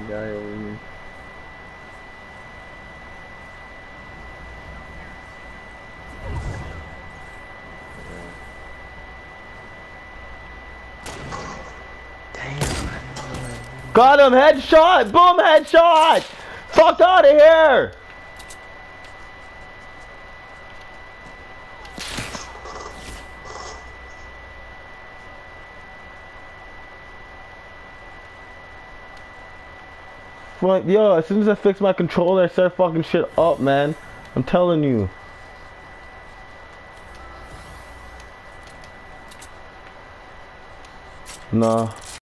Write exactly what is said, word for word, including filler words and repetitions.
guy over here. Got him! Headshot! Boomhead shot! Fuck out of here! Fuck, yo, as soon as I fix my controller, I start fucking shit up, man. I'm telling you. Nah.